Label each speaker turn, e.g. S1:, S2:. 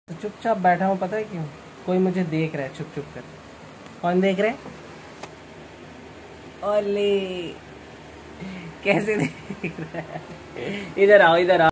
S1: तो चुपचाप बैठा हूँ, पता है क्यों? कोई मुझे देख रहा है छुप छुप कर। कौन देख रहा है? ओले कैसे देख रहा है? इधर आओ, इधर आओ।